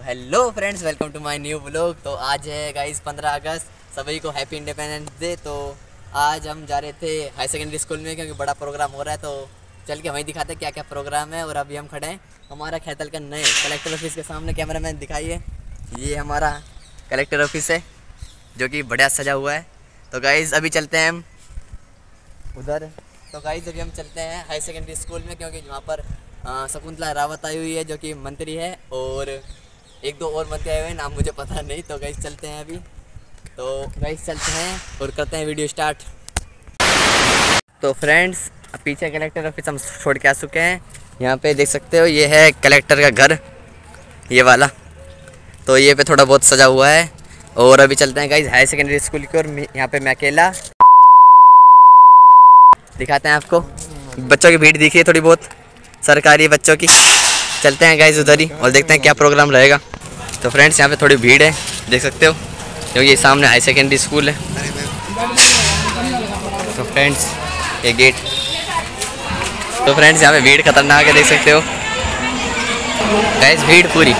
Hello friends, welcome to my new vlog. तो आज है गाइस 15 अगस्त, सभी को हैप्पी इंडिपेंडेंस डे। तो आज हम जा रहे थे हाई सेकेंडरी स्कूल में क्योंकि बड़ा प्रोग्राम हो रहा है, तो चल के वहीं दिखाते क्या क्या प्रोग्राम है। और अभी हम खड़े हैं हमारा खैतल का नए कलेक्टर ऑफिस के सामने। कैमरा मैन दिखाइए, ये हमारा कलेक्टर ऑफिस है जो कि बढ़िया सजा हुआ है। तो गाइज़ अभी चलते हैं हम उधर। तो गाइज़ अभी हम चलते हैं हाई सेकेंडरी स्कूल में क्योंकि वहाँ पर शकुंतला रावत आई हुई है जो कि मंत्री है, और एक दो और मंत्री आए हुए हैं, नाम मुझे पता नहीं। तो गाइस चलते हैं अभी। तो गाइस चलते हैं और करते हैं वीडियो स्टार्ट। तो फ्रेंड्स पीछे कलेक्टर ऑफिस हम छोड़ के आ चुके हैं। यहाँ पे देख सकते हो ये है कलेक्टर का घर, ये वाला। तो ये पे थोड़ा बहुत सजा हुआ है। और अभी चलते हैं गाइस हाई सेकेंडरी स्कूल की। और यहाँ पे मैं अकेला दिखाते हैं आपको। बच्चों की भीड़ दिखी है थोड़ी बहुत, सरकारी बच्चों की। चलते हैं गाइस उधर ही और देखते हैं क्या प्रोग्राम रहेगा। तो फ्रेंड्स यहाँ पे थोड़ी भीड़ है, देख सकते हो, क्योंकि ये सामने हाई सेकेंडरी स्कूल है। तो फ्रेंड्स ये गेट। तो फ्रेंड्स यहाँ पे भीड़ खतरनाक है, देख सकते हो गाइस, भीड़ पूरी।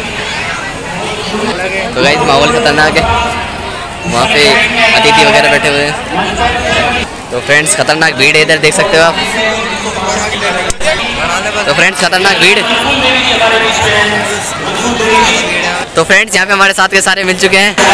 तो गाइस माहौल खतरनाक है, वहाँ पे अतिथि वगैरह बैठे हुए हैं। तो फ्रेंड्स खतरनाक भीड़ है इधर, देख सकते हो आप। तो फ्रेंड्स खतरनाक भीड़। तो फ्रेंड्स यहाँ पे हमारे साथ के सारे मिल चुके हैं।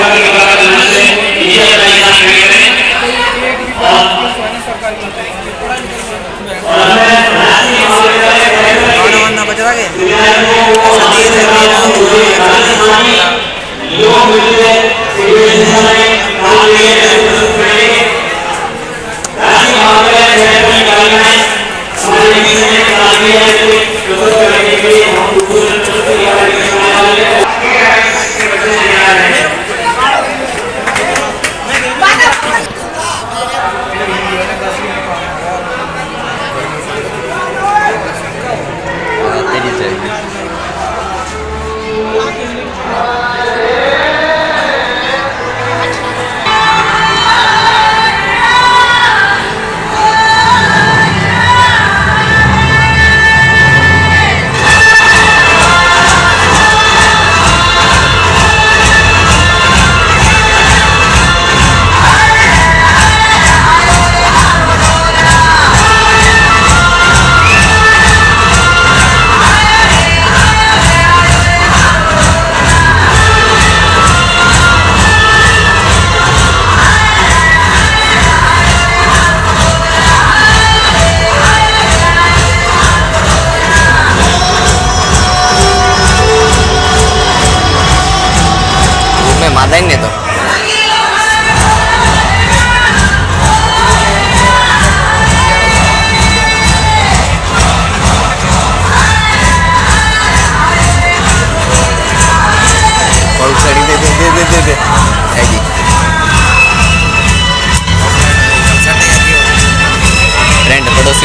मादाइन तो और साड़ी दे है जी। फ्रेंड पड़ोसी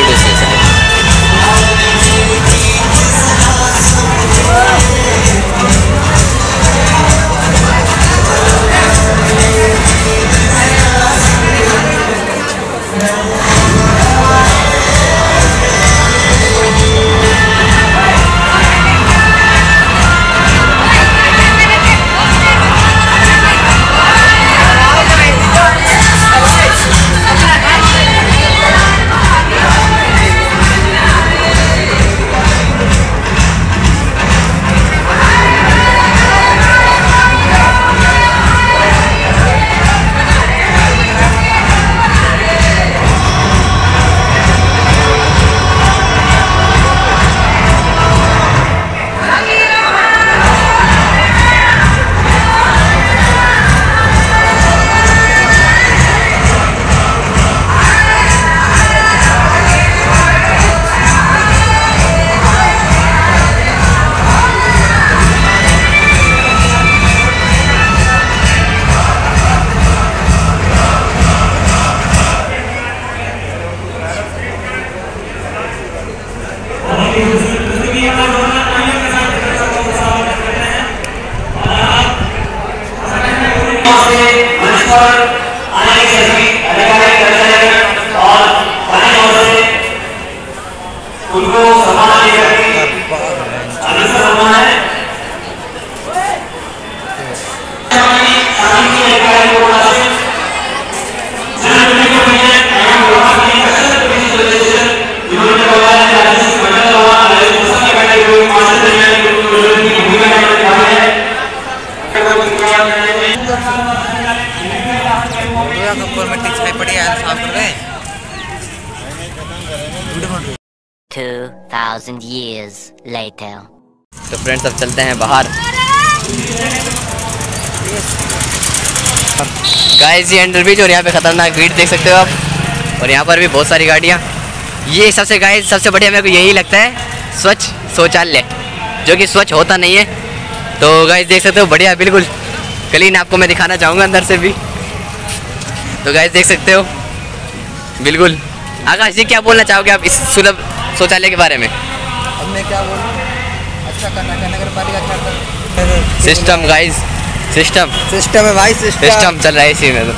2,000 years later. तो फ्रेंड्स अब चलते हैं बाहर। गाइस ये अंडर ब्रिज और यहाँ पे खतरनाक भीड़ देख सकते हो आप, और यहाँ पर भी बहुत सारी गाड़ियाँ। ये सबसे गाइस सबसे बढ़िया मेरे को यही लगता है, स्वच्छ शौचालय, जो कि स्वच्छ होता नहीं है। तो गाइस देख सकते हो बढ़िया बिल्कुल क्लीन, आपको मैं दिखाना चाहूँगा अंदर से भी। तो गाइस देख सकते हो बिल्कुल। आकाश जी क्या बोलना चाहोगे आप इस सुलभ शौचालय के बारे में? अब मैं क्या बोलूँ, अच्छा करना का नगर पालिका सिस्टम गाइस, सिस्टम है भाई, सिस्टम चल रहा है इसी में।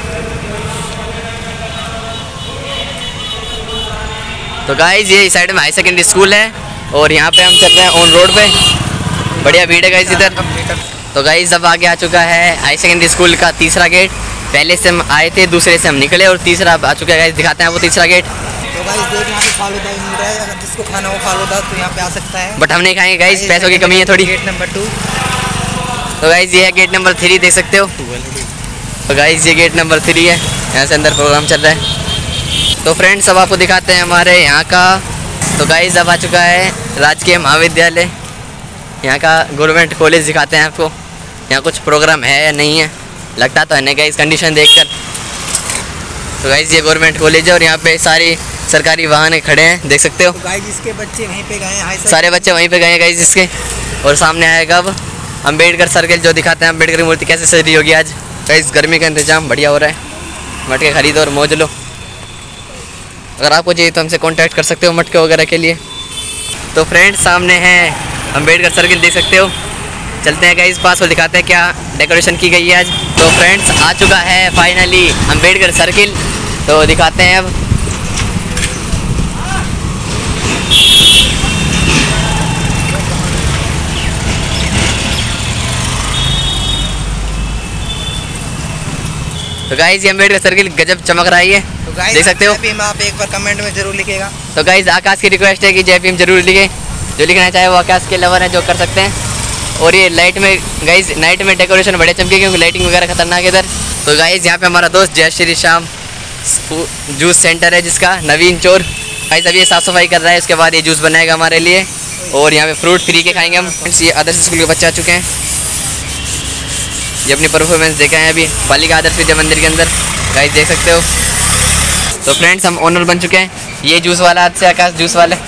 तो गाइस ये साइड में हाई सेकेंडरी स्कूल है और यहाँ पे हम चल रहे हैं ऑन रोड पे, बढ़िया भीड़ है गाइस इधर। तो गाइस अब आगे आ चुका है हाई सेकेंडरी स्कूल का तीसरा गेट। पहले से हम आए थे, दूसरे से हम निकले और तीसरा आ चुका है गाइस, दिखाते हैं वो तीसरा गेट। तो गाइस देख यहाँ पे फालूदा मिल रहा है, अगर जिसको खाना हो फालूदा तो यहाँ पे आ सकता है, बट हम नहीं खाएंगे गाइस, पैसों की कमी है थोड़ी। Gate number 2। तो गाइस ये है गेट नंबर 3 देख सकते हो। तो गाइस ये गेट नंबर 3 है, यहाँ से अंदर प्रोग्राम चल रहा है। तो फ्रेंड्स अब आपको दिखाते हैं हमारे यहाँ का। तो गाइस अब आ चुका है राजकीय महाविद्यालय, यहाँ का गवर्नमेंट कॉलेज दिखाते हैं आपको। यहाँ कुछ प्रोग्राम है या नहीं है, लगता तो है नहीं गाइस कंडीशन देखकर। तो गाइस ये गवर्नमेंट कॉलेज है और यहाँ पे सारी सरकारी वाहन खड़े हैं, देख सकते हो। तो गाइस इसके बच्चे वहीं पे गए हैं, सारे बच्चे वहीं पे गए हैं गाइस इसके। और सामने आएगा अब अम्बेडकर सर्किल, जो दिखाते हैं अम्बेडकर की मूर्ति कैसे सज रही होगी आज। गाइस गर्मी का इंतजाम बढ़िया हो रहा है, मटके खरीदो और मौज लो। अगर आपको चाहिए तो हमसे कांटेक्ट कर सकते हो मटके वगैरह के लिए। तो फ्रेंड्स सामने है अम्बेडकर सर्किल, देख सकते हो। चलते हैं गाइस पास और दिखाते हैं क्या डेकोरेशन की गई है आज। तो फ्रेंड्स आ चुका है फाइनली अम्बेडकर सर्किल, तो दिखाते हैं अब। तो गाइस ये अम्बेडकर सर्किल गजब चमक रही है, तो गाइस देख सकते हो। जय भीम आप एक बार कमेंट में जरूर लिखेगा। तो गाइस आकाश की रिक्वेस्ट है कि जय भीम जरूर लिखे, जो लिखना चाहे वो आकाश के लवर है, जो कर सकते हैं। और ये लाइट में गाइस नाइट में डेकोरेशन बड़े चमके, क्योंकि लाइटिंग वगैरह खतरनाक है इधर। तो गाइस यहाँ पे हमारा दोस्त जय श्री श्याम जूस सेंटर है, जिसका नवीन चोर। गाइस अभी ये साफ़ सफाई कर रहा है, उसके बाद ये जूस बनाएगा हमारे लिए। और यहाँ पे फ्रूट फ्री के खाएंगे हम। ये आदर्श स्कूल के बच्चे आ चुके हैं, ये अपनी परफॉर्मेंस देखा है अभी बालिका आदर्श विद्या मंदिर के अंदर, गाइस देख सकते हो। तो फ्रेंड्स हम ओनर बन चुके हैं, ये जूस वाला आज से आकाश जूस वाले।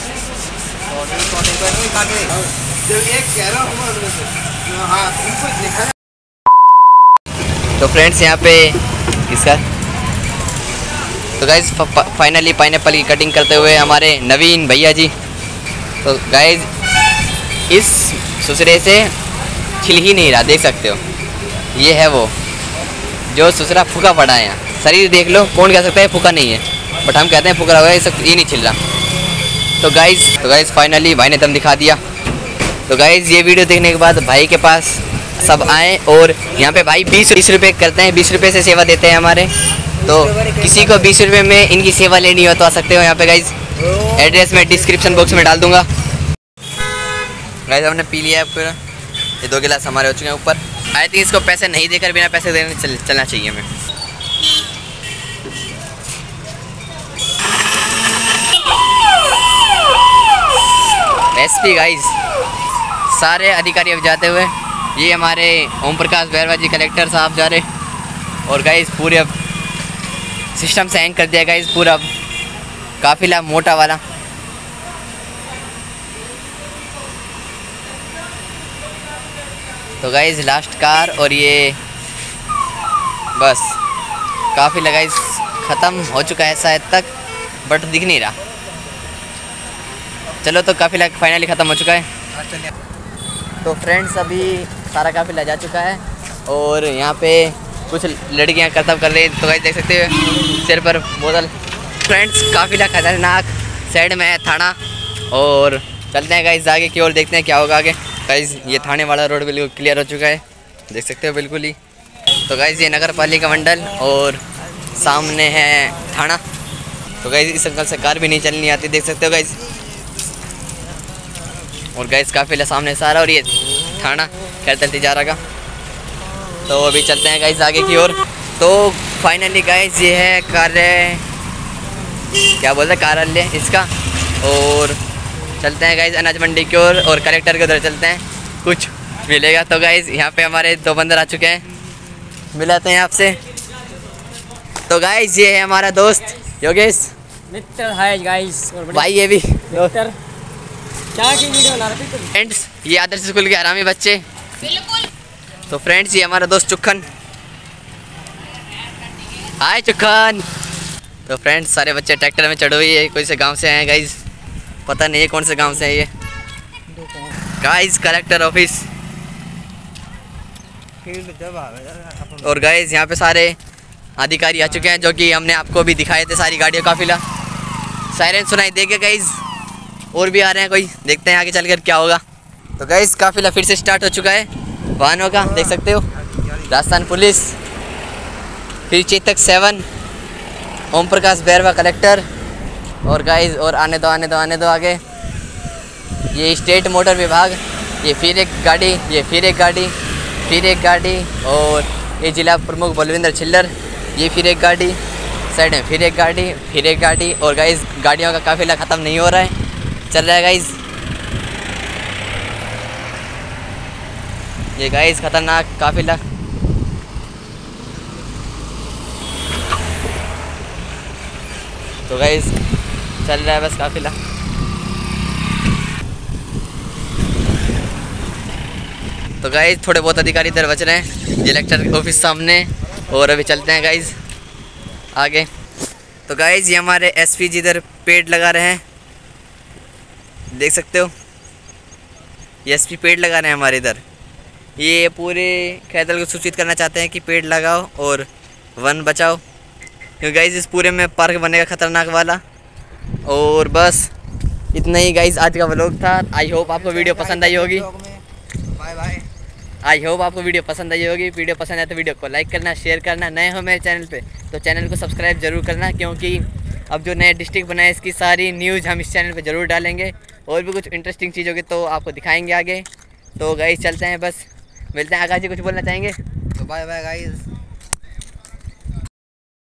तो फ्रेंड्स यहाँ पे इसका तो गाइस फाइनली पाइनएप्पल की कटिंग करते हुए हमारे नवीन भैया जी। तो गाइस इस सुसरे से छिल ही नहीं रहा, देख सकते हो। ये है वो जो सुसरा फूका पड़ा है, यहाँ शरीर देख लो, कौन कह सकता है फूका नहीं है, बट हम कहते हैं फूका हुआ है, ये नहीं छिल रहा। तो गाइस फाइनली भाई ने दम दिखा दिया। तो गाइस ये वीडियो देखने के बाद भाई के पास सब आए, और यहाँ पे भाई 20 रुपये करते हैं, 20 रुपये से सेवा देते हैं हमारे। तो किसी को 20 रुपये में इनकी सेवा लेनी हो तो आ सकते हो यहाँ पे गाइस, एड्रेस मैं डिस्क्रिप्शन बॉक्स में डाल दूंगा। गाइस हमने पी लिया है पूरा, ये 2 गिलास हमारे हो चुके हैं ऊपर। आई थिंक इसको पैसे नहीं देकर बिना पैसे देने चलना चाहिए हमें। एसपी गाइस सारे अधिकारी अब जाते हुए, ये हमारे ओम प्रकाश बैरवा जी कलेक्टर साहब जा रहे, और गाइस पूरे अब सिस्टम से हैंग कर दिया गाइस पूरा, अब काफिला मोटा वाला। तो गाइस लास्ट कार, और ये बस काफिला गाइस ख़त्म हो चुका है शायद तक, बट दिख नहीं रहा। चलो तो काफिला फाइनली ख़त्म हो चुका है। तो फ्रेंड्स अभी सारा काफिला जा चुका है, और यहाँ पे कुछ लड़कियाँ कर्तव्य कर रही हैं। तो गाइस देख सकते हो सिर पर बोतल। फ्रेंड्स काफिला खतरनाक, साइड में है थाना, और चलते हैं गाइस आगे की ओर, देखते हैं क्या होगा आगे। गाइस ये थाने वाला रोड बिल्कुल क्लियर हो चुका है, देख सकते हो बिल्कुल ही। तो गाइस ये नगर पालिका मंडल, और सामने है थाना। तो गाइस इस अंकल से कार भी नहीं चलनी आती, देख सकते हो गाइस। और गाइस काफिला सामने सारा, और ये थाना खैरतल तिजारा का। तो अभी चलते हैं गाइस आगे की ओर। तो फाइनली गाइस ये है कार्य, क्या बोलते हैं, कार्यालय इसका, और चलते हैं गाइज अनाज मंडी की ओर और कलेक्टर के उधर चलते हैं, कुछ मिलेगा। तो गाइज यहाँ पे हमारे 2 बंदर आ चुके हैं, मिलाते हैं आपसे। तो गाइज ये है हमारा दोस्त योगेश मित्र है गाइस और भाई, ये भी मित्र क्या की वीडियो बना रहे थे फ्रेंड्स, ये आदर्श स्कूल के हरामी बच्चे। तो फ्रेंड्स ये हमारा दोस्त चुक्खन, हाय चुक्खन। तो फ्रेंड्स सारे बच्चे ट्रैक्टर में चढ़े हुए हैं, कोई से गांव से आए हैं गाइज, पता नहीं है कौन से गांव से है ये। Guys collector office. और गाइज यहाँ पे सारे अधिकारी आ चुके हैं जो कि हमने आपको भी दिखाए थे, सारी गाड़ियों का काफिला। सायरन सुनाई देगा गाइज, और भी आ रहे हैं कोई, देखते हैं आगे चलकर क्या होगा। तो गाइज काफिला फिर से स्टार्ट हो चुका है वाहनों का, देख सकते हो। राजस्थान पुलिस, फिर चेतक 7, ओम प्रकाश बैरवा कलेक्टर, और गाइज और आने दो आगे। ये स्टेट मोटर विभाग, ये फिर एक गाड़ी, ये फिर एक गाड़ी, फिर एक गाड़ी, और ये जिला प्रमुख बलविंदर छिल्लर, ये फिर एक गाड़ी, साइड में फिर एक गाड़ी, फिर एक गाड़ी। और गाइज गाड़ियों का काफिला ख़त्म नहीं हो रहा है, चल रहा है गाइज। ये गाइज खतरनाक काफिला। तो गाइज चल रहा है बस काफिला। तो गाइज थोड़े बहुत अधिकारी इधर बच रहे हैं, ये कलेक्टर ऑफिस सामने, और अभी चलते हैं गाइज आगे। तो गाइज ये हमारे एसपी जी इधर पेड़ लगा रहे हैं, देख सकते हो। ये एसपी पेड़ लगा रहे हैं हमारे इधर। ये पूरे खैदल को सूचित करना चाहते हैं कि पेड़ लगाओ और वन बचाओ, क्योंकि गाइज इस पूरे में पार्क बनेगा खतरनाक वाला। और बस इतना ही गाइज आज का व्लॉग था। आई होप आपको वीडियो पसंद आई होगी। Bye bye. आई होप आपको वीडियो पसंद आई होगी। वीडियो पसंद आए तो वीडियो को लाइक करना, शेयर करना। नए हो मेरे चैनल पे तो चैनल को सब्सक्राइब जरूर करना, क्योंकि अब जो नए डिस्ट्रिक्ट बनाए इसकी सारी न्यूज़ हम इस चैनल पे ज़रूर डालेंगे, और भी कुछ इंटरेस्टिंग चीज़ होगी तो आपको दिखाएंगे आगे। तो गाइस चलते हैं, बस मिलते हैं। आकाश जी कुछ बोलना चाहेंगे? तो बाय बाय गाइस।